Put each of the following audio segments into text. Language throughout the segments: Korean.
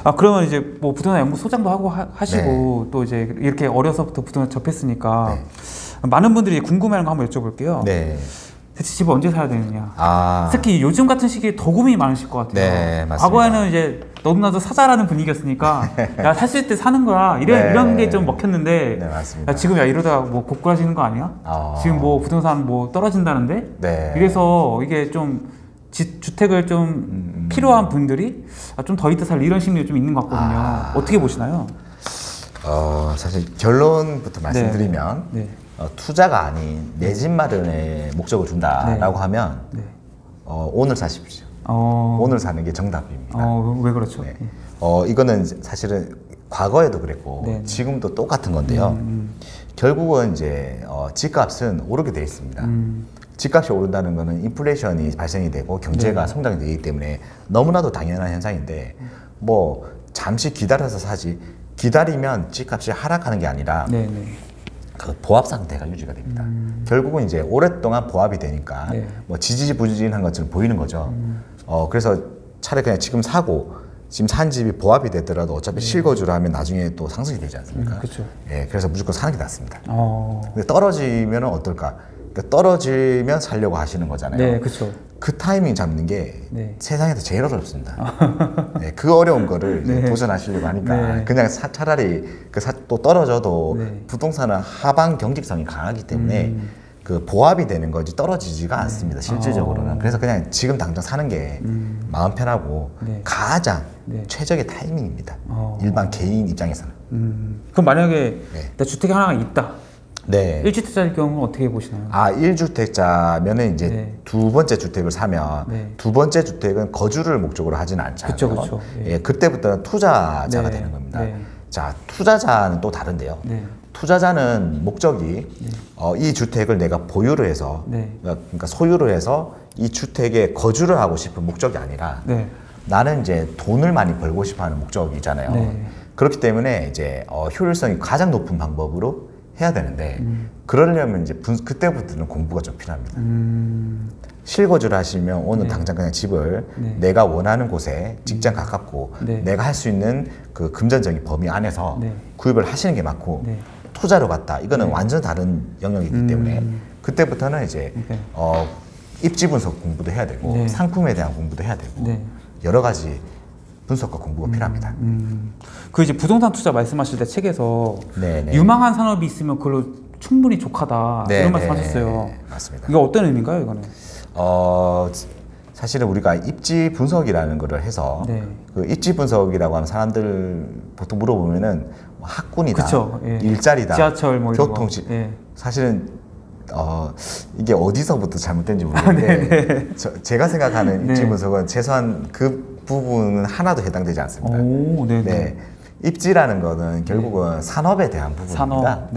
아, 그러면 이제 뭐 부동산 연구 소장도 하고 하시고 또 이제 이렇게 어려서부터 부동산 접했으니까 많은 분들이 궁금해하는 거 한번 여쭤볼게요. 네. 대체 집을 언제 사야 되느냐. 아. 특히 요즘 같은 시기에 더 고민이 많으실 것 같아요. 네, 맞습니다. 과거에는 이제 너도나도 사자라는 분위기였으니까 야, 샀을 때 사는 거야. 이런 게 좀 먹혔는데 네, 맞습니다. 야, 지금 야 이러다가 뭐 고꾸라지는 거 아니야? 지금 뭐 부동산 뭐 떨어진다는데? 네. 이래서 이게 좀 주택을 좀 필요한 분들이 좀 더 있다 살 이런 심리가 좀 있는 것 같거든요. 어떻게 보시나요? 사실 결론부터 말씀드리면 네. 투자가 아닌 내 집 마련에 목적을 둔다라고 하면 오늘 사십시오. 오늘 사는 게 정답입니다. 왜 그렇죠? 네. 이거는 사실은 과거에도 그랬고 지금도 똑같은 건데요. 결국은 이제 집값은 오르게 돼 있습니다. 집값이 오른다는 거는 인플레이션이 발생이 되고 경제가 성장이 되기 때문에 너무나도 당연한 현상인데 뭐 잠시 기다려서 사지 기다리면 집값이 하락하는 게 아니라 그 보합 상태가 유지가 됩니다. 결국은 이제 오랫동안 보합이 되니까 뭐 지지부진한 것처럼 보이는 거죠. 그래서 차라리 그냥 지금 사고 지금 산 집이 보합이 되더라도 어차피 실거주를 하면 나중에 또 상승이 되지 않습니까? 그렇죠. 예, 그래서 무조건 사는 게 낫습니다. 근데 떨어지면 어떨까? 그러니까 떨어지면 살려고 하시는 거잖아요. 네, 그렇죠. 그 타이밍 잡는 게 세상에서 제일 어렵습니다. 네, 그 어려운 거를 도전하시려고 하니까 그냥 차라리 또 떨어져도 부동산은 하방 경직성이 강하기 때문에 그 보합이 되는 거지 떨어지지가 않습니다. 실질적으로는. 그래서 그냥 지금 당장 사는 게 마음 편하고 가장 최적의 타이밍입니다. 일반 개인 입장에서는. 그럼 만약에 내 주택이 하나가 있다. 네. 1주택자일 경우는 어떻게 보시나요? 1주택자면은 이제 두 번째 주택을 사면 두 번째 주택은 거주를 목적으로 하지는 않잖아요. 그렇죠. 예, 그때부터는 투자자가 되는 겁니다. 자, 투자자는 또 다른데요. 투자자는 목적이 이 주택을 내가 보유를 해서 그러니까 소유를 해서 이 주택에 거주를 하고 싶은 목적이 아니라 나는 이제 돈을 많이 벌고 싶어하는 목적이잖아요. 그렇기 때문에 이제 효율성이 가장 높은 방법으로 해야 되는데 그러려면 이제 그때부터는 공부가 좀 필요합니다. 실거주를 하시면 오늘 당장 그냥 집을 내가 원하는 곳에 직장 가깝고 내가 할 수 있는 그 금전적인 범위 안에서 구입을 하시는 게 맞고 투자로 갔다 이거는 완전 다른 영역이기 때문에 그때부터는 이제 입지 분석 공부도 해야 되고 상품에 대한 공부도 해야 되고 여러 가지 분석과 공부가 필요합니다. 그 이제 부동산 투자 말씀하실 때 책에서 유망한 산업이 있으면 그걸로 충분히 족하다 이런 말씀하셨어요. 맞습니다. 이거 어떤 의미인가요, 이거는? 사실은 우리가 입지 분석이라는 거를 해서 그 입지 분석이라고 하는 사람들 보통 물어보면은 뭐 학군이다, 그쵸, 일자리다, 지하철 뭐 교통시 사실은 이게 어디서부터 잘못된지 모르겠는데 제가 생각하는 입지 분석은 최소한 그 부분은 하나도 해당되지 않습니다. 입지라는 거는 결국은 산업에 대한 부분입니다.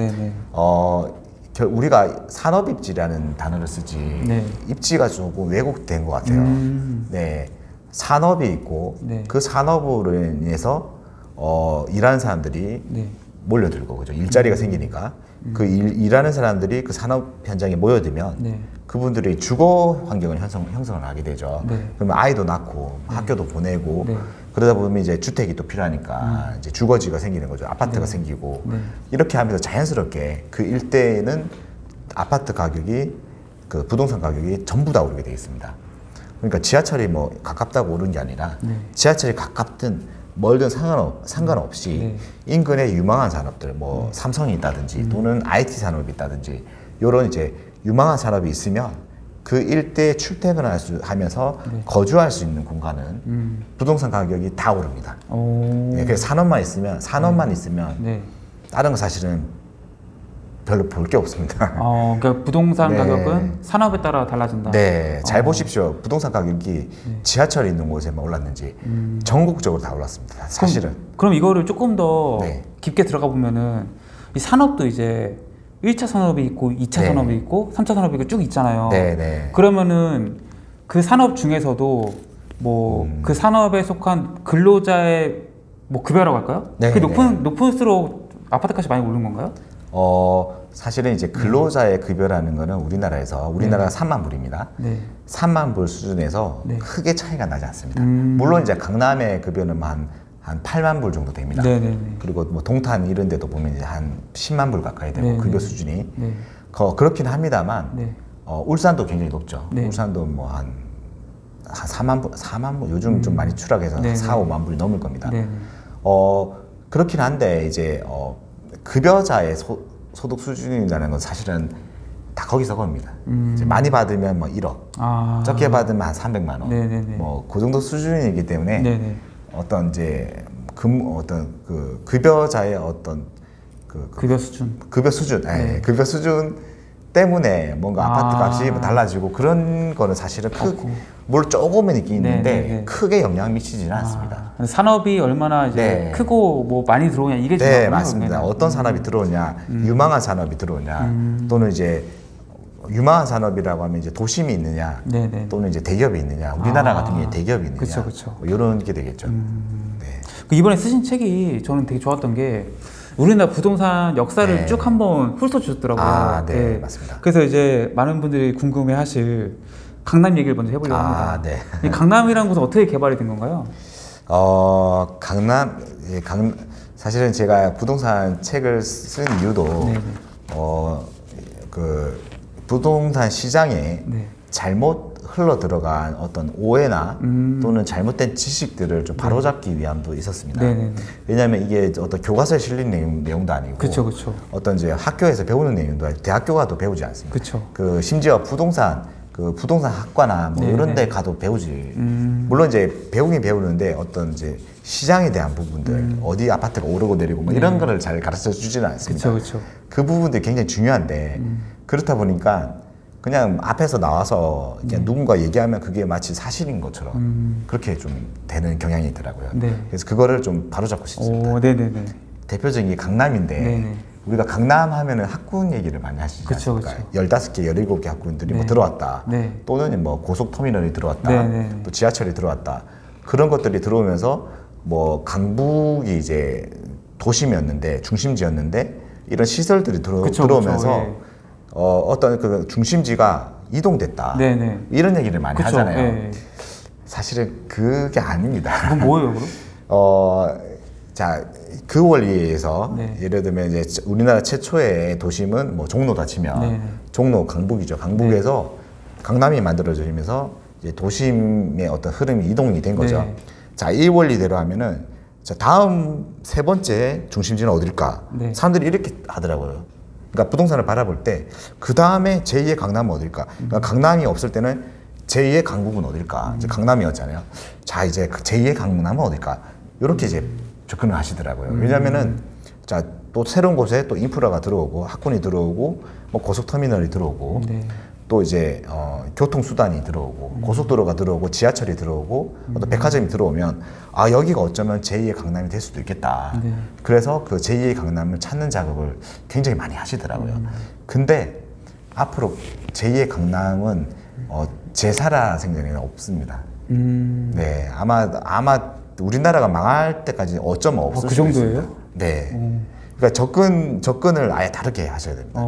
우리가 산업입지라는 단어를 쓰지 입지가 조금 왜곡된 것 같아요. 산업이 있고 그 산업으로 인해서 일하는 사람들이 몰려들고 그죠. 일자리가 생기니까 그 일하는 사람들이 그 산업 현장에 모여들면 그분들이 주거 환경을 형성을 하게 되죠. 그러면 아이도 낳고 학교도 보내고 그러다 보면 이제 주택이 또 필요하니까 이제 주거지가 생기는 거죠. 아파트가 생기고 이렇게 하면서 자연스럽게 그 일대에는 아파트 가격이 그 부동산 가격이 전부 다 오르게 되어 있습니다. 그러니까 지하철이 뭐 가깝다고 오른 게 아니라 지하철이 가깝든 멀든 상관없이 인근에 유망한 산업들 뭐 삼성이 있다든지 또는 IT 산업이 있다든지 이런 이제 유망한 산업이 있으면 그 일대에 출퇴근을 하면서 거주할 수 있는 공간은 부동산 가격이 다 오릅니다. 그래서 산업만 있으면 다른 거 사실은 별로 볼 게 없습니다. 그러니까 부동산 가격은 산업에 따라 달라진다. 잘 보십시오. 부동산 가격이 지하철이 있는 곳에만 올랐는지 전국적으로 다 올랐습니다. 사실은. 그럼 이거를 조금 더 깊게 들어가 보면은 이 산업도 이제 1차 산업이 있고 2차 산업이 있고 3차 산업이 있고 쭉 있잖아요. 그러면은 그 산업 중에서도 뭐 그 산업에 속한 근로자의 뭐 급여라고 할까요? 그 높을수록 아파트 값이 많이 오른 건가요? 사실은 이제 근로자의 급여라는 거는 우리나라가 3만 불입니다. 3만 불 수준에서 크게 차이가 나지 않습니다. 물론 이제 강남의 급여는 한 한 8만 불 정도 됩니다. 네네네. 그리고 뭐 동탄 이런 데도 보면 이제 한 10만 불 가까이 되고 네네. 급여 수준이 네. 그렇긴 합니다만 네. 울산도 굉장히 높죠. 네. 울산도 뭐 한 4만 불 요즘 좀 많이 추락해서 4, 5만 불이 넘을 겁니다. 네네. 그렇긴 한데 이제 급여자의 소득 수준이라는 건 사실은 다 거기서 겁니다. 이제 많이 받으면 뭐 1억, 적게 받으면 한 300만 원, 뭐 그 정도 수준이기 때문에 네네. 어떤 이제 어떤 그 급여자의 어떤 급여 수준, 네. 급여 수준 때문에 뭔가 아파트 값이 달라지고 그런 거는 사실은 물 조금은 있긴 있는데 크게 영향을 미치지는 않습니다. 산업이 얼마나 이제 네. 크고 뭐 많이 들어오냐 이게 네 맞습니다. 어떤 산업이 들어오냐, 유망한 산업이 들어오냐, 또는 이제 유망한 산업이라고 하면 이제 도심이 있느냐, 네네. 또는 이제 대기업이 있느냐, 우리나라 같은 경우에 대기업이 있느냐, 그쵸. 뭐 이런 게 되겠죠. 네. 이번에 쓰신 책이 저는 되게 좋았던 게 우리나라 부동산 역사를 네. 쭉 한번 훑어주셨더라고요. 네, 네, 맞습니다. 그래서 이제 많은 분들이 궁금해하실 강남 얘기를 먼저 해보려고 합니다. 네. 이 강남이라는 곳은 어떻게 개발이 된 건가요? 사실은 제가 부동산 책을 쓴 이유도 그 부동산 시장에 네. 잘못 흘러 들어간 어떤 오해나 또는 잘못된 지식들을 좀 바로잡기 위함도 있었습니다. 왜냐하면 이게 어떤 교과서에 실린 내용도 아니고, 그쵸. 어떤 이제 학교에서 배우는 내용도 아니고, 대학교 가도 배우지 않습니다. 그 심지어 부동산 학과나 뭐 이런 데 가도 배우지. 물론 이제 배우긴 배우는데 어떤 이제 시장에 대한 부분들, 어디 아파트가 오르고 내리고 뭐 이런 거를 잘 가르쳐 주지는 않습니다. 그 부분들이 굉장히 중요한데 그렇다 보니까 그냥 앞에서 나와서 그냥 누군가 얘기하면 그게 마치 사실인 것처럼 그렇게 좀 되는 경향이 있더라고요. 그래서 그거를 좀 바로잡고 싶습니다. 대표적인 게 강남인데 우리가 강남 하면은 학군 얘기를 많이 하시지 않습니까? 15개, 17개 학군들이 뭐 들어왔다. 또는 뭐 고속터미널이 들어왔다. 또 지하철이 들어왔다. 그런 것들이 들어오면서 뭐 강북이 이제 도심이었는데, 중심지였는데 이런 시설들이 들어오면서 어떤 그 중심지가 이동됐다. 이런 얘기를 많이 하잖아요. 사실은 그게 아닙니다. 그건 뭐예요, 그럼? 자, 그 원리에 의해서 예를 들면 이제 우리나라 최초의 도심은 뭐 종로다 치면 종로 강북이죠. 강북에서 강남이 만들어지면서 이제 도심의 어떤 흐름이 이동이 된 거죠. 자, 이 원리대로 하면은 자, 다음 세 번째 중심지는 어딜까? 사람들이 이렇게 하더라고요. 그러니까 부동산을 바라볼 때 그 다음에 제2의 강남은 어딜까? 그러니까 강남이 없을 때는 제2의 강북은 어딜까? 이제 강남이었잖아요. 자, 이제 제2의 강남은 어딜까? 이렇게 이제 접근을 하시더라고요. 왜냐면은 자, 또 새로운 곳에 또 인프라가 들어오고 학군이 들어오고 뭐 고속터미널이 들어오고 또 이제 교통수단이 들어오고 고속도로가 들어오고 지하철이 들어오고 어떤 백화점이 들어오면 아, 여기가 어쩌면 제2의 강남이 될 수도 있겠다. 그래서 그 제2의 강남을 찾는 작업을 굉장히 많이 하시더라고요. 근데 앞으로 제2의 강남은 제사라 생각에는 없습니다. 네, 아마 우리나라가 망할 때까지 어쩌면 없을 수 있습니다. 그 정도예요? 네. 그러니까 접근을 아예 다르게 하셔야 됩니다.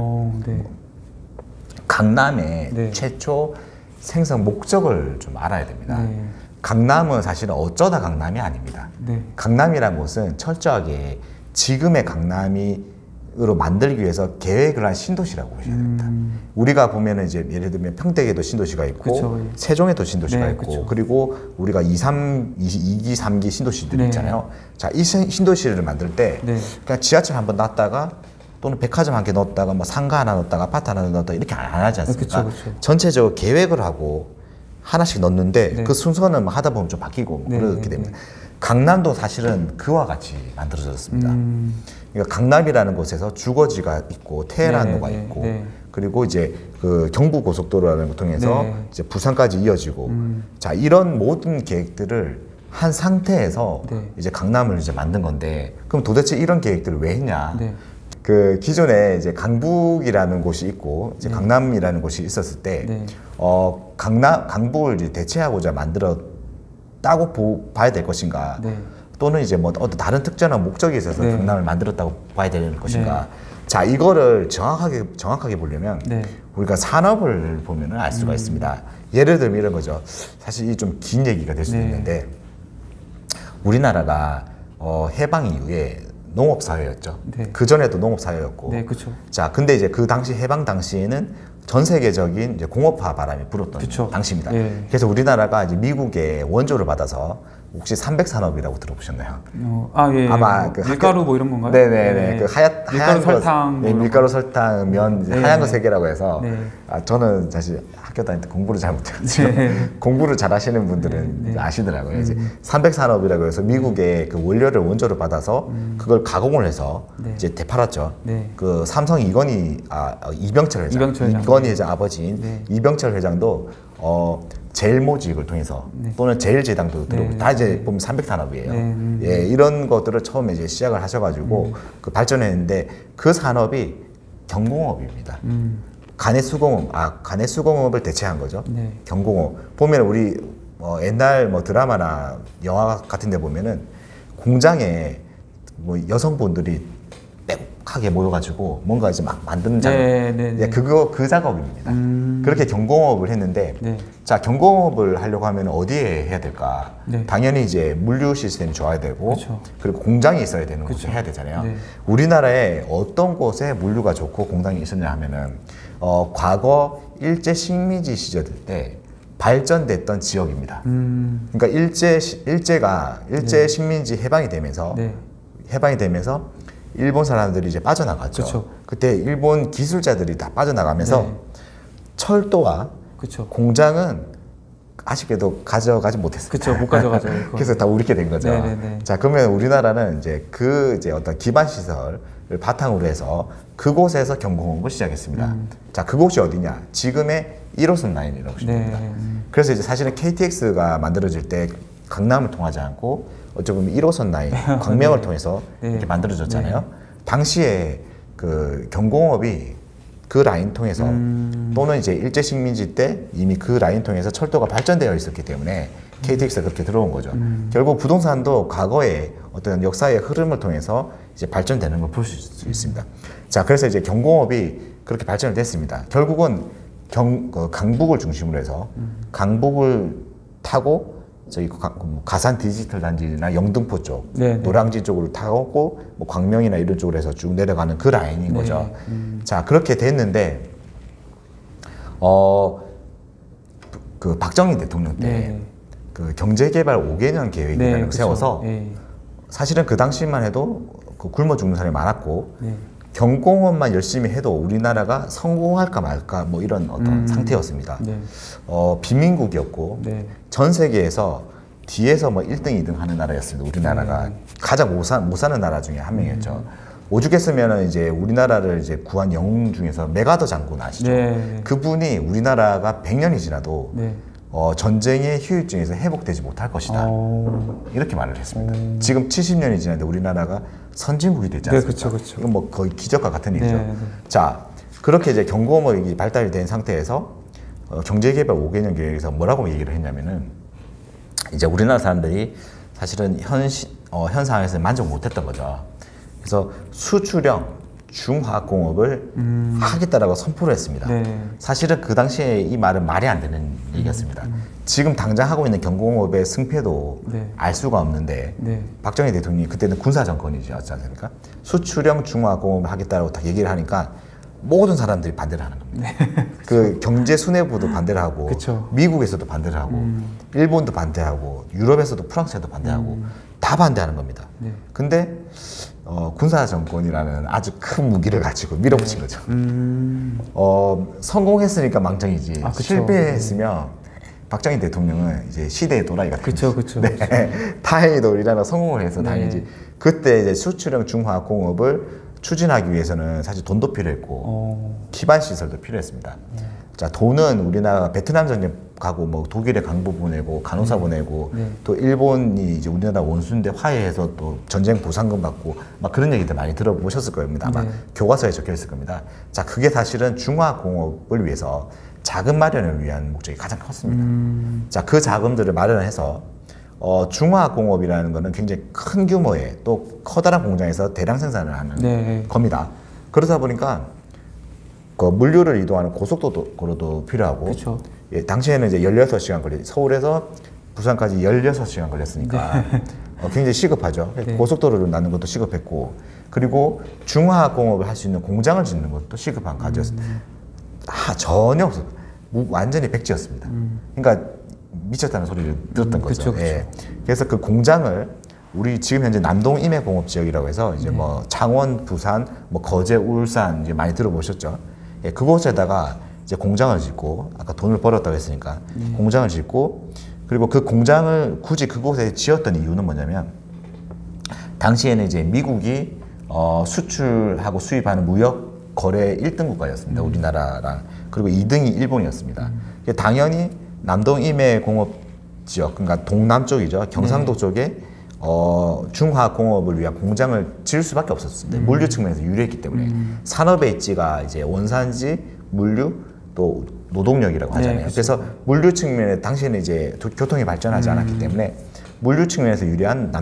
강남의 최초 생성 목적을 좀 알아야 됩니다. 강남은 사실은 어쩌다 강남이 아닙니다. 강남이란 곳은 철저하게 지금의 강남으로 만들기 위해서 계획을 한 신도시라고 보셔야 됩니다. 우리가 보면은 이제 예를 들면 평택에도 신도시가 있고 세종에도 신도시가 있고 그리고 우리가 2기, 3기 신도시들이 있잖아요. 자, 이 신도시를 만들 때 그냥 지하철 한번 놨다가 또는 백화점 한 개 넣었다가 뭐 상가 하나 넣었다가 아파트 하나 넣었다가 이렇게 안 하지 않습니까? 전체적으로 계획을 하고 하나씩 넣는데 그 순서는 뭐 하다 보면 좀 바뀌고 뭐 그렇게 됩니다. 강남도 사실은 그와 같이 만들어졌습니다. 그러니까 강남이라는 곳에서 주거지가 있고 테헤란로가 있고 그리고 이제 그 경부고속도로라는 걸 통해서 이제 부산까지 이어지고 자, 이런 모든 계획들을 한 상태에서 이제 강남을 이제 만든 건데 그럼 도대체 이런 계획들을 왜 했냐? 그 기존에 이제 강북이라는 곳이 있고 이제 강남이라는 곳이 있었을 때 강북을 이제 대체하고자 만들었다고 봐야 될 것인가? 또는 이제 뭐 어떤 다른 특정한 목적이 있어서 강남을 만들었다고 봐야 되는 것인가? 자, 이거를 정확하게 보려면 우리가 산업을 보면은 알 수가 있습니다. 예를 들면 이런 거죠. 사실 이 좀 긴 얘기가 될 수도 있는데 우리나라가 해방 이후에 농업 사회였죠. 네. 그 전에도 농업 사회였고. 네, 그렇죠. 자, 근데 이제 그 당시 해방 당시에는 전 세계적인 이제 공업화 바람이 불었던 그쵸. 당시입니다. 예. 그래서 우리나라가 이제 미국의 원조를 받아서 혹시 300산업이라고 들어보셨나요? 예. 아마 그 밀가루 뭐 이런 건가요? 네네네. 네. 그 하얀 설탕. 네, 밀가루, 설탕, 면, 네. 하얀 거 세 개라고 해서. 네. 저는 사실 학교 다닐 때 공부를 잘 못해가지고 공부를 잘 하시는 분들은 아시더라고요. 이제 300산업이라고 해서 미국의 그 원료를 원조를 받아서 그걸 가공을 해서 이제 되팔았죠. 네. 그 삼성 이병철 회장. 이건희 회장 아버지인 이병철 회장도 제일모직을 통해서 또는 제일제당도 들어오고 다 이제 보면 300산업이에요. 예, 이런 것들을 처음에 이제 시작을 하셔가지고 그 발전했는데 그 산업이 경공업입니다. 간해수공업을 대체한 거죠. 네. 경공업. 보면 우리 옛날 뭐 드라마나 영화 같은 데 보면은 공장에 뭐 여성분들이 빼곡하게 모여가지고 뭔가 이제 막 만드는 작업. 그 작업입니다. 그렇게 경공업을 했는데 자, 경공업을 하려고 하면 어디에 해야 될까? 당연히 이제 물류 시스템이 좋아야 되고 그리고 공장이 있어야 되는 곳에 해야 되잖아요. 우리나라에 어떤 곳에 물류가 좋고 공장이 있었냐 하면은 과거 일제 식민지 시절 때 발전됐던 지역입니다. 그러니까 일제 식민지 해방이 되면서 일본 사람들이 이제 빠져나갔죠. 그쵸. 그때 일본 기술자들이 다 빠져나가면서 철도와 공장은 아쉽게도 가져가지 못했습니다. 그렇죠, 못 가져가죠. 그래서 다 우리게 된 거죠. 자, 그러면 우리나라는 이제 이제 어떤 기반 시설을 바탕으로 해서 그곳에서 경공업을 시작했습니다. 자, 그곳이 어디냐? 지금의 1호선 라인이라고 보시면 됩니다. 그래서 이제 사실은 KTX가 만들어질 때 강남을 통하지 않고 어찌 보면 1호선 라인, 광명을 통해서 이렇게 만들어졌잖아요. 당시에 그 경공업이 그 라인 통해서 또는 이제 일제 식민지 때 이미 그 라인 통해서 철도가 발전되어 있었기 때문에 KTX가 그렇게 들어온 거죠. 결국 부동산도 과거의 어떤 역사의 흐름을 통해서 이제 발전되는 걸 볼 수 있습니다. 자, 그래서 이제 경공업이 그렇게 발전을 됐습니다. 결국은 강북을 중심으로 해서 강북을 타고 저희 가산 디지털 단지나 영등포 쪽, 노량진 쪽으로 타고 뭐 광명이나 이런 쪽으로 해서 쭉 내려가는 그 라인인 거죠. 자, 그렇게 됐는데 그 박정희 대통령 때 그 경제개발 5개년 계획이라는 걸 세워서 사실은 그 당시만 해도 그 굶어 죽는 사람이 많았고 경공업만 열심히 해도 우리나라가 성공할까 말까 뭐 이런 어떤 상태였습니다. 빈민국이었고 전 세계에서 뒤에서 뭐 1등, 2등 하는 나라였습니다. 우리나라가 가장 못 사는 나라 중에 한 명이었죠. 오죽했으면 이제 우리나라를 이제 구한 영웅 중에서 메가더 장군 아시죠? 그분이 우리나라가 100년이 지나도 전쟁의 휴유증에서 회복되지 못할 것이다. 이렇게 말을 했습니다. 지금 70년이 지났는데 우리나라가 선진국이 됐지 않습니까? 이건 뭐 거의 기적과 같은 일이죠. 자, 그렇게 이제 경공업이 발달이 된 상태에서 경제개발 5개년 계획에서 뭐라고 얘기를 했냐면은 이제 우리나라 사람들이 사실은 현 상황에서 만족 못했던 거죠. 그래서 수출형 중화공업을 하겠다라고 선포를 했습니다. 사실은 그 당시에 이 말은 말이 안 되는 얘기였습니다. 지금 당장 하고 있는 경공업의 승패도 알 수가 없는데 박정희 대통령이 그때는 군사 정권이지 않습니까? 수출형 중화공업을 하겠다라고 다 얘기를 하니까 모든 사람들이 반대를 하는 겁니다. 그 경제수뇌부도 반대를 하고 미국에서도 반대를 하고 일본도 반대하고 유럽에서도 프랑스에도 반대하고 다 반대하는 겁니다. 근데 군사 정권이라는 아주 큰 무기를 가지고 밀어붙인 거죠. 성공했으니까 망정이지 실패했으면 박정희 대통령은 이제 시대의 도라이가 됩니다. 다행히도 우리나라가 성공을 해서 다행이지. 그때 이제 수출형 중화공업을 추진하기 위해서는 사실 돈도 필요했고 기반 시설도 필요했습니다. 자, 돈은 우리나라가 베트남 전쟁 가고 뭐 독일에 강부 보내고 간호사 보내고 또 일본이 이제 우리나라 원수인데 화해해서 또 전쟁 보상금 받고 막 그런 얘기들 많이 들어보셨을 겁니다. 아마 교과서에 적혀 있을 겁니다. 자, 그게 사실은 중화공업을 위해서 자금 마련을 위한 목적이 가장 컸습니다. 자, 그 자금들을 마련해서 중화공업이라는 거는 굉장히 큰 규모의 또 커다란 공장에서 대량 생산을 하는 겁니다. 그러다 보니까 그 물류를 이동하는 고속도로도 필요하고 당시에는 이제 16시간 서울에서 부산까지 16시간 걸렸으니까 굉장히 시급하죠. 고속도로를 낳는 것도 시급했고, 그리고 중화공업을 할 수 있는 공장을 짓는 것도 시급한 과제였습니다. 전혀 없었어요. 완전히 백지였습니다. 그러니까 미쳤다는 소리를 들었던 거죠. 그쵸. 예. 그래서 그 공장을 우리 지금 현재 남동 임해공업지역이라고 해서 이제 뭐 창원, 부산, 뭐 거제, 울산 이제 많이 들어보셨죠. 예, 그곳에다가 이제 공장을 짓고, 아까 돈을 벌었다고 했으니까 공장을 짓고, 그리고 그 공장을 굳이 그곳에 지었던 이유는 뭐냐면, 당시에는 이제 미국이 수출하고 수입하는 무역 거래 1등 국가였습니다. 우리나라랑. 그리고 2등이 일본이었습니다. 당연히 남동 임해공업지역, 그러니까 동남쪽이죠. 경상도 쪽에 중화공업을 위한 공장을 지을 수밖에 없었습니다. 물류 측면에서 유리했기 때문에. 산업의 입지가 이제 원산지, 물류, 또 노동력이라고 하잖아요. 네, 그래서 물류 측면에 당시에는 이제 교통이 발전하지 않았기 때문에 물류 측면에서 유리한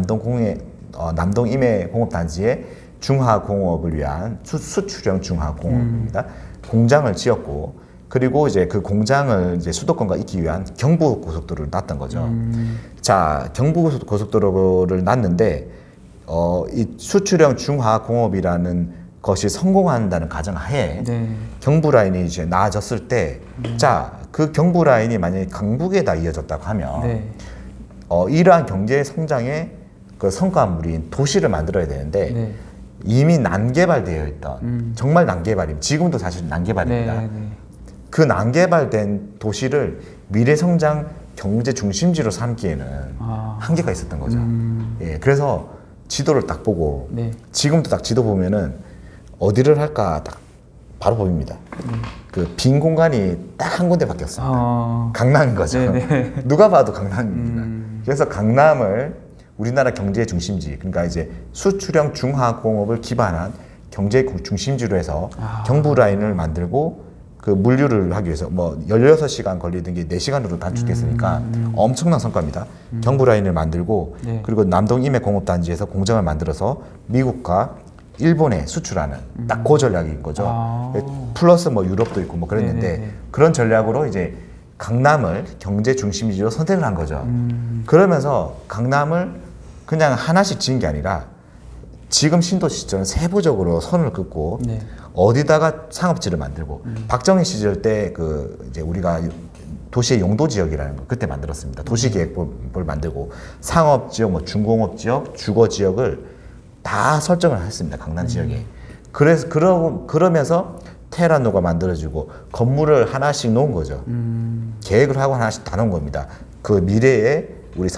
남동 임해공업단지의 중화공업을 위한 수출형 중화공업입니다. 공장을 지었고, 그리고 이제 그 공장을 이제 수도권과 잇기 위한 경부고속도로를 놨던 거죠. 자, 경부고속도로를 놨는데, 이 수출형 중화공업이라는 것이 성공한다는 가정하에 경부라인이 이제 나아졌을 때, 자, 그 경부라인이 만약에 강북에다 이어졌다고 하면, 이러한 경제 성장의 그 성과물인 도시를 만들어야 되는데, 이미 난개발되어 있던, 정말 난개발입니다. 지금도 사실 난개발입니다. 그 난개발된 도시를 미래성장 경제 중심지로 삼기에는 한계가 있었던 거죠. 예, 그래서 지도를 딱 보고, 지금도 딱 지도 보면은 어디를 할까 딱 바로 보입니다. 그 빈 공간이 딱 한 군데 바뀌었습니다. 강남인 거죠. 누가 봐도 강남입니다. 그래서 강남을 우리나라 경제 중심지, 그러니까 이제 수출형 중화공업을 기반한 경제 중심지로 해서 경부 라인을 만들고, 그 물류를 하기 위해서 뭐 16시간 걸리던 게 4시간으로 단축됐으니까 엄청난 성과입니다. 경부 라인을 만들고, 그리고 남동 임해공업단지에서 공장을 만들어서 미국과 일본에 수출하는 딱 그 전략인 거죠. 플러스 뭐 유럽도 있고 뭐 그랬는데, 그런 전략으로 이제 강남을 경제 중심지로 선택을 한 거죠. 그러면서 강남을 그냥 하나씩 지은 게 아니라 지금 신도시처럼 세부적으로 선을 긋고 어디다가 상업지를 만들고, 박정희 시절 때 그 이제 우리가 도시의 용도 지역이라는 걸 그때 만들었습니다. 도시계획법을 만들고 상업지역, 뭐 중공업지역, 주거지역을 다 설정을 했습니다. 강남 지역에. 그래서 그러면서 테라노가 만들어지고 건물을 하나씩 놓은 거죠. 계획을 하고 하나씩 다 놓은 겁니다. 그 미래에 우리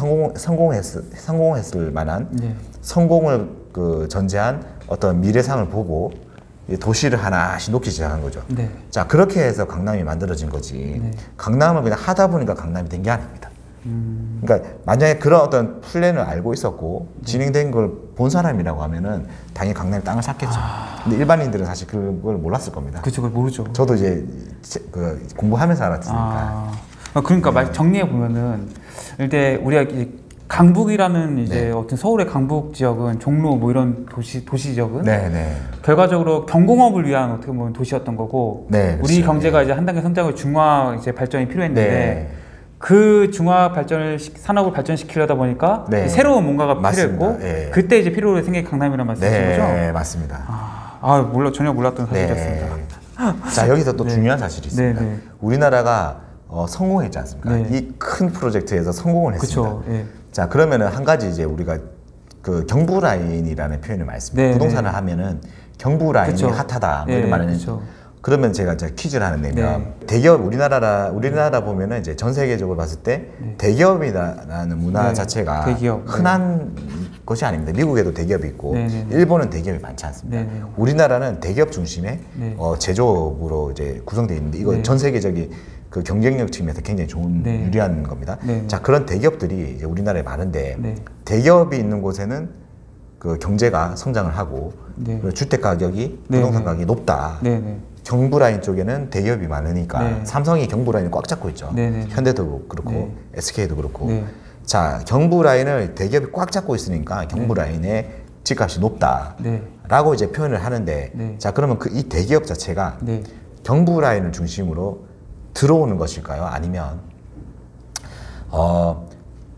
성공했을 만한 성공을 그 전제한 어떤 미래상을 보고 도시를 하나씩 놓기 시작한 거죠. 자, 그렇게 해서 강남이 만들어진 거지. 강남을 그냥 하다 보니까 강남이 된 게 아닙니다. 그러니까 만약에 그런 어떤 플랜을 알고 있었고 진행된 걸 본 사람이라고 하면은 당연히 강남에 땅을 샀겠죠. 근데 일반인들은 사실 그걸 몰랐을 겁니다. 그쵸, 그걸 모르죠. 저도 이제 그 공부하면서 알았으니까. 그러니까 정리해 보면은 일단 우리가 강북이라는 이제 어떤 서울의 강북 지역은 종로 뭐 이런 도시 지역은 결과적으로 경공업을 위한 어떻게 보면 도시였던 거고, 우리 경제가 이제 한 단계 성장을 중화 이제 발전이 필요했는데 그 중화 발전을 산업을 발전시키려다 보니까 새로운 뭔가가 필요했고, 그때 이제 필요로 생긴 강남이란 말씀이신 거죠? 네, 맞습니다. 전혀 몰랐던 사실이었습니다. 자, 여기서 또 중요한 사실이 있습니다. 우리나라가 성공했지 않습니까? 이 큰 프로젝트에서 성공을 했습니다. 자, 그러면은 한 가지 이제 우리가 그 경부 라인이라는 표현을 많이 씁니다. 부동산을 하면은 경부 라인이 핫하다 뭐 이런 말은 그러면 제가 이제 퀴즈를 하나 내면 대기업 우리나라 보면은 이제 전 세계적으로 봤을 때 대기업이라는 문화 자체가 흔한 것이 아닙니다. 미국에도 대기업이 있고 일본은 대기업이 많지 않습니다. 우리나라는 대기업 중심의 제조업으로 이제 구성되어 있는데, 이거 전 세계적인 그 경쟁력 측면에서 굉장히 좋은 유리한 겁니다. 자, 그런 대기업들이 이제 우리나라에 많은데 대기업이 있는 곳에는 그 경제가 성장을 하고 주택 가격이 부동산 가격이 높다. 경부 라인 쪽에는 대기업이 많으니까 삼성이 경부 라인을 꽉 잡고 있죠. 현대도 그렇고 SK도 그렇고. 자, 경부 라인을 대기업이 꽉 잡고 있으니까 경부 라인의 집값이 높다라고 이제 표현을 하는데, 자, 그러면 이 대기업 자체가 경부 라인을 중심으로 들어오는 것일까요? 아니면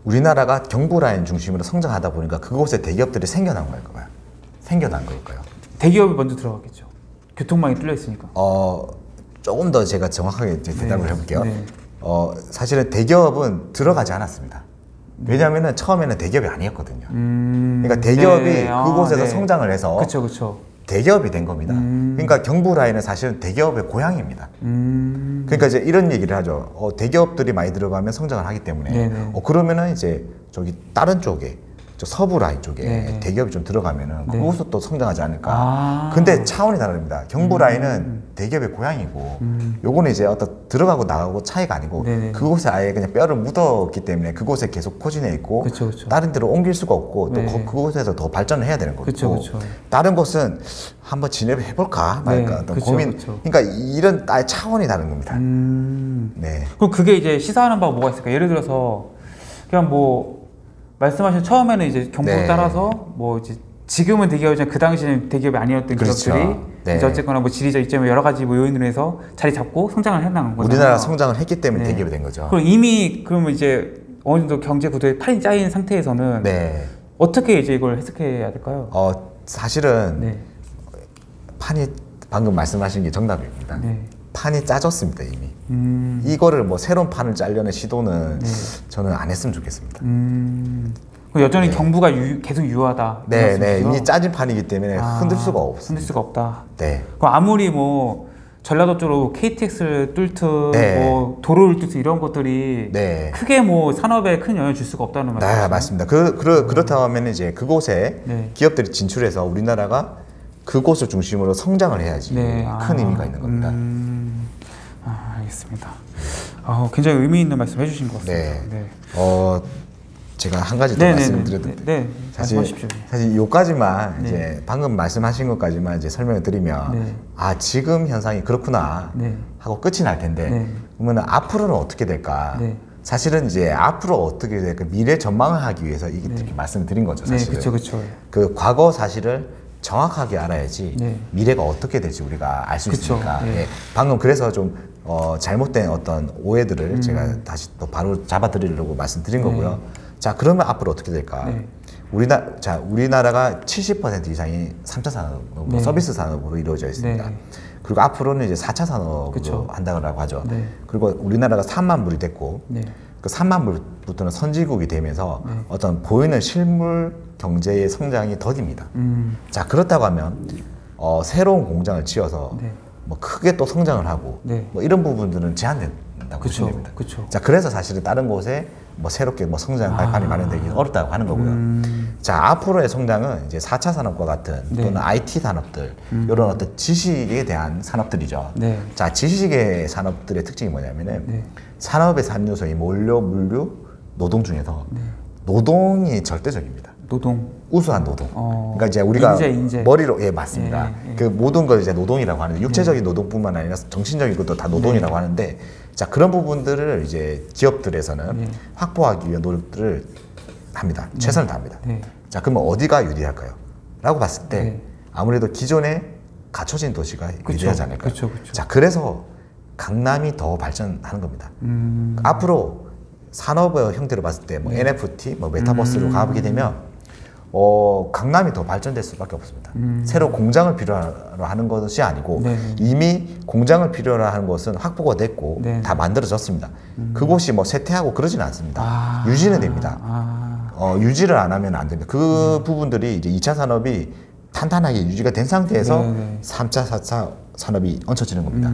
우리나라가 경부 라인 중심으로 성장하다 보니까 그곳에 대기업들이 생겨난 걸까요? 생겨난 걸까요? 대기업이 먼저 들어가겠죠. 교통망이 뚫려 있으니까. 조금 더 제가 정확하게 대답을 해볼게요. 사실은 대기업은 들어가지 않았습니다. 왜냐하면 처음에는 대기업이 아니었거든요. 그러니까 대기업이 그곳에서 성장을 해서 그쵸. 대기업이 된 겁니다. 그러니까 경부 라인은 사실은 대기업의 고향입니다. 그러니까 이제 이런 얘기를 하죠. 대기업들이 많이 들어가면 성장을 하기 때문에 그러면은 이제 저기 다른 쪽에 저 서부 라인 쪽에 대기업이 좀 들어가면은 그곳도 또 성장하지 않을까. 근데 차원이 다릅니다. 경부 라인은 대기업의 고향이고 요거는 이제 어떤 들어가고 나가고 차이가 아니고 그곳에 아예 그냥 뼈를 묻었기 때문에 그곳에 계속 포진해 있고 그쵸. 다른 데로 옮길 수가 없고 또 그곳에서 더 발전을 해야 되는 거고 그쵸. 다른 곳은 한번 진입을 해볼까 말까 어떤 고민. 그러니까 이런 아예 차원이 다른 겁니다. 네. 그럼 그게 이제 시사하는 바가 뭐가 있을까? 예를 들어서 그냥 뭐 말씀하신 처음에는 이제 경부를 따라서 뭐 이제 지금은 대기업이지만 그 당시에는 대기업이 아니었던 기업들이 이제 어쨌거나 뭐 지리적 이점에 여러 가지 뭐 요인으로 해서 자리 잡고 성장을 해나간 거죠. 우리나라가 성장을 했기 때문에 대기업이 된 거죠. 그럼 이미 그러면 이제 어느 정도 경제 구도에 판이 짜인 상태에서는 어떻게 이제 이걸 해석해야 될까요? 사실은 판이 방금 말씀하신 게 정답입니다. 판이 짜졌습니다 이미. 이거를 뭐 새로운 판을 짜려는 시도는 저는 안 했으면 좋겠습니다. 여전히 경부가 계속 유효하다. 이미 짜진 판이기 때문에 흔들 수가 없습니다. 흔들 수가 없다. 그럼 아무리 뭐 전라도 쪽으로 KTX를 뚫든 뭐 도로를 뚫든 이런 것들이 크게 뭐 산업에 큰 영향을 줄 수가 없다는 말씀이시죠? 네, 맞습니다. 그렇다고 하면 이제 그곳에 기업들이 진출해서 우리나라가 그곳을 중심으로 성장을 해야지 큰 의미가 있는 겁니다. 알겠습니다. 굉장히 의미 있는 말씀 해주신 것 같습니다. 제가 한 가지 더 말씀드려도 사실 요까지만 이제 방금 말씀하신 것까지만 이제 설명을 드리면 지금 현상이 그렇구나 하고 끝이 날 텐데 그러면 앞으로는 어떻게 될까? 사실은 이제 앞으로 어떻게 될까 미래 전망을 하기 위해서 이렇게 말씀을 드린 거죠. 사실은. 그렇죠. 그 과거 사실을 정확하게 알아야지 미래가 어떻게 될지 우리가 알 수 있으니까. 방금 그래서 좀 잘못된 어떤 오해들을 제가 다시 또 바로 잡아드리려고 말씀드린 거고요. 자, 그러면 앞으로 어떻게 될까? 우리나라가 70% 이상이 3차 산업, 서비스 산업으로 이루어져 있습니다. 그리고 앞으로는 이제 4차 산업으로 한다고 하죠. 그리고 우리나라가 3만 불이 됐고, 그 3만 불부터는 선진국이 되면서 어떤 보이는 실물 경제의 성장이 더딥니다. 자, 그렇다고 하면 새로운 공장을 지어서 뭐 크게 또 성장을 하고 뭐 이런 부분들은 제한된다고 보시면 됩니다. 자, 그래서 사실은 다른 곳에 뭐 새롭게 뭐 성장 발판이 마련되기 어렵다고 하는 거고요. 자, 앞으로의 성장은 이제 4차 산업과 같은 또는 IT 산업들 이런 어떤 지식에 대한 산업들이죠. 자, 지식의 산업들의 특징이 뭐냐면은 산업의 3요소인 원료, 물류, 노동 중에서 노동이 절대적입니다. 우수한 노동. 그러니까 이제 우리가 인재. 머리로 맞습니다. 그 모든 걸 이제 노동이라고 하는데 육체적인 노동뿐만 아니라 정신적인 것도 다 노동이라고 하는데 자, 그런 부분들을 이제 기업들에서는 확보하기 위한 노력들을 합니다. 최선을 다합니다. 자, 그러면 어디가 유리할까요? 라고 봤을 때 아무래도 기존에 갖춰진 도시가 유리하지 않을까요? 자, 그래서 강남이 더 발전하는 겁니다. 앞으로 산업의 형태로 봤을 때 뭐 NFT, 뭐 메타버스로 가보게 되면 강남이 더 발전될 수밖에 없습니다. 새로 공장을 필요로 하는 것이 아니고 이미 공장을 필요로 하는 것은 확보가 됐고 다 만들어졌습니다. 그곳이 뭐 쇠퇴하고 그러지는 않습니다. 유지는 됩니다. 유지를 안 하면 안 됩니다. 그 부분들이 이제 2차 산업이 탄탄하게 유지가 된 상태에서 3차, 4차 산업이 얹혀지는 겁니다.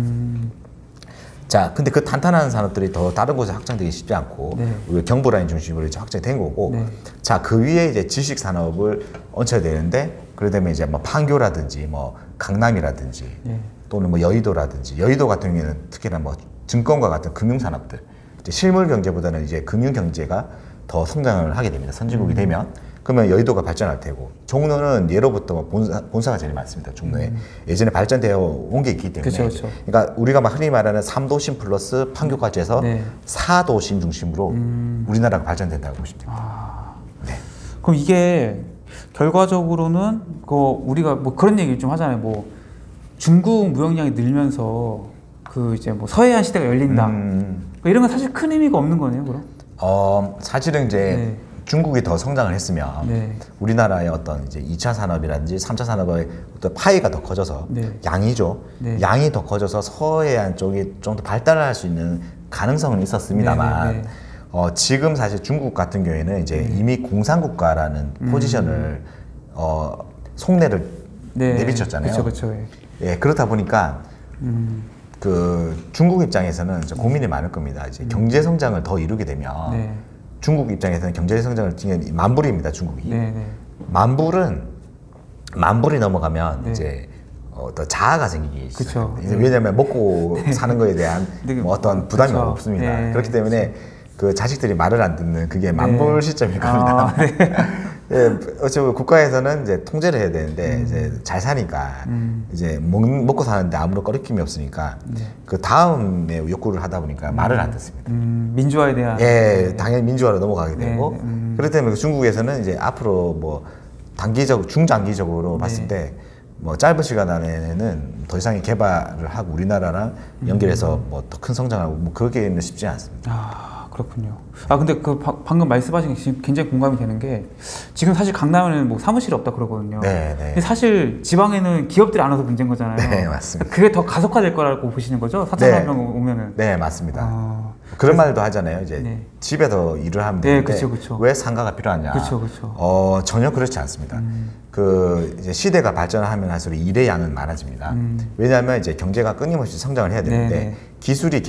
자, 근데 그 탄탄한 산업들이 더 다른 곳에 확장되기 쉽지 않고 우리 경부 라인 중심으로 이제 확장된 거고 자, 그 위에 이제 지식 산업을 얹혀야 되는데 그러려면 이제 뭐 판교라든지 뭐 강남이라든지 또는 뭐 여의도라든지 여의도 같은 경우에는 특히나 뭐 증권과 같은 금융 산업들 이제 실물 경제보다는 이제 금융 경제가 더 성장을 하게 됩니다. 선진국이 되면 그러면 여의도가 발전할 테고 종로는 예로부터 본사가 제일 많습니다. 종로에 예전에 발전되어 온 게 있기 때문에 그러니까 우리가 막 흔히 말하는 3도심 플러스 판교까지 해서 4도심 중심으로 우리나라가 발전된다고 보시면 됩니다. 그럼 이게 결과적으로는 우리가 뭐 그런 얘기 좀 하잖아요. 뭐 중국 무역량이 늘면서 그 이제 뭐 서해안 시대가 열린다. 이런 건 사실 큰 의미가 없는 거네요, 그럼? 사실은 이제 중국이 더 성장을 했으면 우리나라의 어떤 이제 2차 산업이라든지 3차 산업의 어떤 파이가 더 커져서 양이죠. 양이 더 커져서 서해안 쪽이 좀 더 발달할 수 있는 가능성은 있었습니다만 지금 사실 중국 같은 경우에는 이제 이미 공산국가라는 포지션을 속내를 내비쳤잖아요. 그쵸. 예, 그렇다 보니까 그 중국 입장에서는 고민이 많을 겁니다. 이제 경제 성장을 더 이루게 되면 중국 입장에서는 경제 성장을 지금 만불입니다. 중국이. 만불이 넘어가면 이제 어떤 자아가 생기기 시작해요. 왜냐하면 먹고 사는 거에 대한 뭐 어떤 부담이 없습니다. 그렇기 때문에 그 자식들이 말을 안 듣는 그게 만불 시점일 겁니다. 예, 어차피 국가에서는 이제 통제를 해야 되는데 이제 잘 사니까 이제 먹고 사는데 아무런 꺼리낌이 없으니까 그 다음에 욕구를 하다 보니까 말을 안 듣습니다. 민주화에 대한 당연히 민주화로 넘어가게 되고 그렇기 때문에 중국에서는 이제 앞으로 뭐 중장기적으로 봤을 때 뭐 짧은 시간 안에는 더 이상의 개발을 하고 우리나라랑 연결해서 뭐 더 큰 성장하고 뭐 그러기는 쉽지 않습니다. 그렇군요. 근데 그 방금 말씀하신 게 굉장히 공감이 되는 게 지금 사실 강남에는 뭐 사무실이 없다 그러거든요. 근데 사실 지방에는 기업들이 안 와서 문제인 거잖아요. 네, 맞습니다. 그게 더 가속화될 거라고 보시는 거죠? 4차 산업 오면은. 네, 맞습니다. 그런 말도 하잖아요. 이제 집에서 일을 하면 되는데 왜 상가가 필요하냐? 전혀 그렇지 않습니다. 그 이제 시대가 발전하면 할수록 일의 양은 많아집니다. 왜냐하면 이제 경제가 끊임없이 성장을 해야 되는데 기술이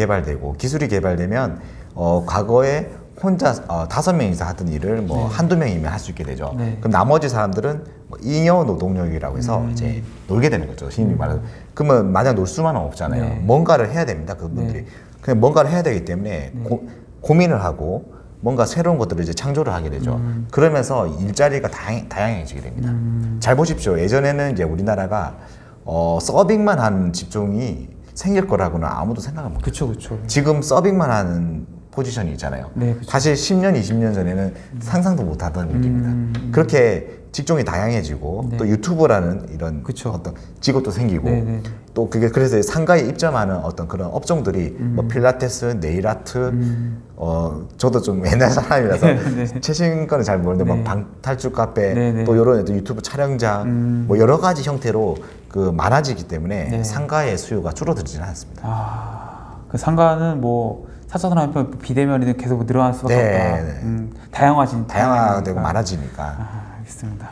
개발되면 과거에 혼자 5명이서 하던 일을 뭐 한두 명이면 할 수 있게 되죠. 그럼 나머지 사람들은 뭐 잉여 노동력이라고 해서 이제 놀게 되는 거죠. 힘이 말해서. 그러면 마냥 놀 수만은 없잖아요. 뭔가를 해야 됩니다. 그분들이. 그냥 뭔가를 해야 되기 때문에 고민을 하고 뭔가 새로운 것들을 이제 창조를 하게 되죠. 그러면서 일자리가 다양해지게 됩니다. 잘 보십시오. 예전에는 이제 우리나라가 서빙만 하는 직종이 생길 거라고는 아무도 생각을 못 했어요. 지금 서빙만 하는 포지션이 있잖아요. 사실 10년, 20년 전에는 상상도 못 하던 일입니다. 그렇게 직종이 다양해지고 또 유튜브라는 이런 어떤 직업도 생기고 또 그게 그래서 상가에 입점하는 어떤 그런 업종들이 뭐 필라테스, 네일아트 저도 좀 옛날 사람이라서 최신 거는 잘 모르는데 막 방탈출 카페 또 이런 유튜브 촬영장 뭐 여러 가지 형태로 그 많아지기 때문에 상가의 수요가 줄어들지는 않습니다. 그 상가는 뭐 4차 산업이 비대면이 계속 늘어날 수밖에 없다. 다양화되고 많아지니까. 알겠습니다.